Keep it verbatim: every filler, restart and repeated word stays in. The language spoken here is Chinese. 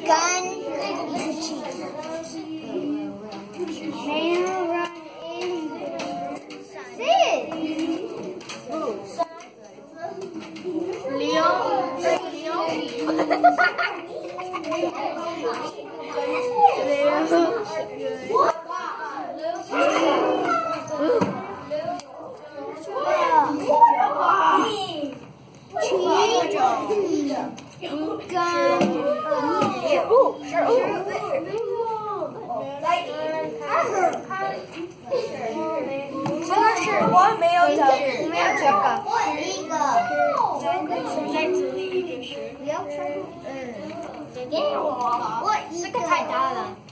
干没有人 six 六我没有讲， 没有这个，一个，再注意一个是，不要穿，嗯，给我，我一个太大了。